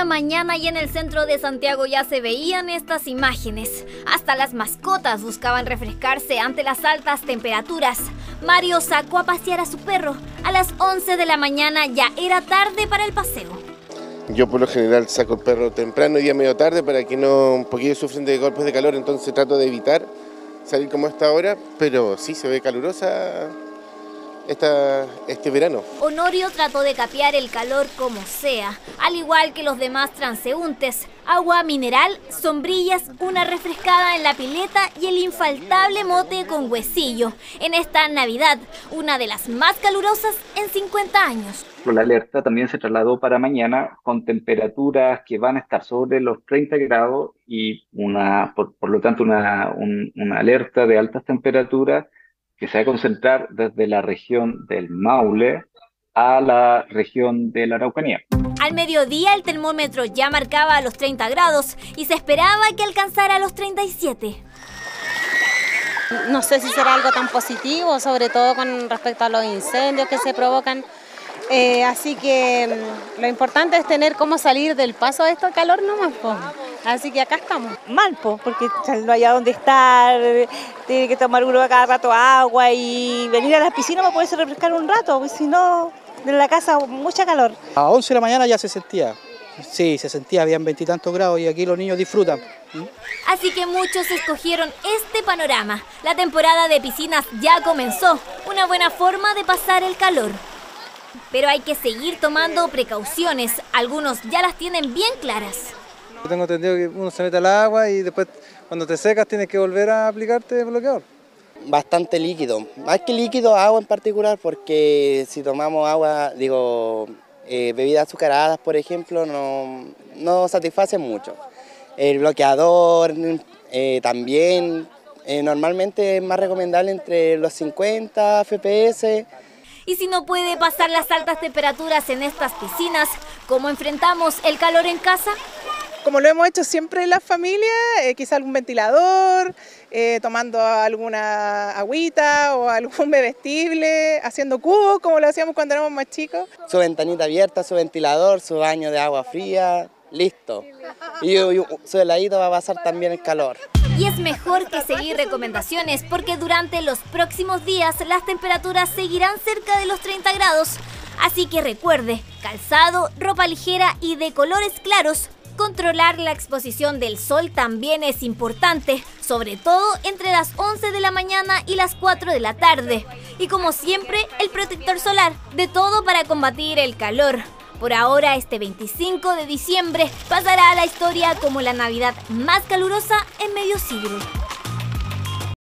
la mañana y en el centro de Santiago ya se veían estas imágenes. Hasta las mascotas buscaban refrescarse ante las altas temperaturas. Mario sacó a pasear a su perro. A las 11 de la mañana ya era tarde para el paseo. Yo por lo general saco el perro temprano y ya medio tarde para que no, porque ellos sufren de golpes de calor, entonces trato de evitar salir como a esta hora, pero sí se ve calurosa este verano. Honorio trató de capear el calor como sea, al igual que los demás transeúntes. Agua mineral, sombrillas, una refrescada en la pileta y el infaltable mote con huesillo. En esta Navidad, una de las más calurosas en 50 años. La alerta también se trasladó para mañana con temperaturas que van a estar sobre los 30 grados y por lo tanto una alerta de altas temperaturas que se va a concentrar desde la región del Maule a la región de la Araucanía. Al mediodía el termómetro ya marcaba los 30 grados y se esperaba que alcanzara los 37. No sé si será algo tan positivo, sobre todo con respecto a los incendios que se provocan. Así que lo importante es tener cómo salir del paso de este calor nomás, po. Así que acá estamos. Mal, po, porque no hay a dónde estar, tiene que tomar uno a cada rato agua y venir a las piscinas para poderse refrescar un rato, porque si no, en la casa mucha calor. A 11 de la mañana ya se sentía, sí, se sentía, habían 20 y tantos grados y aquí los niños disfrutan. Así que muchos escogieron este panorama. La temporada de piscinas ya comenzó, una buena forma de pasar el calor. Pero hay que seguir tomando precauciones, algunos ya las tienen bien claras. Yo tengo entendido que uno se mete al agua y después cuando te secas tienes que volver a aplicarte bloqueador. Bastante líquido, más que líquido, agua en particular, porque si tomamos agua, bebidas azucaradas, por ejemplo, no satisface mucho. El bloqueador también, normalmente es más recomendable entre los 50 FPS. Y si no puede pasar las altas temperaturas en estas piscinas, ¿cómo enfrentamos el calor en casa? Como lo hemos hecho siempre en la familia, quizá algún ventilador, tomando alguna agüita o algún bebestible, haciendo cubos como lo hacíamos cuando éramos más chicos. Su ventanita abierta, su ventilador, su baño de agua fría, listo. Y su heladito va a pasar también el calor. Y es mejor que seguir recomendaciones porque durante los próximos días las temperaturas seguirán cerca de los 30 grados. Así que recuerde, calzado, ropa ligera y de colores claros. Controlar la exposición del sol también es importante, sobre todo entre las 11 de la mañana y las 4 de la tarde. Y como siempre, el protector solar, de todo para combatir el calor. Por ahora, este 25 de diciembre pasará a la historia como la Navidad más calurosa en medio siglo.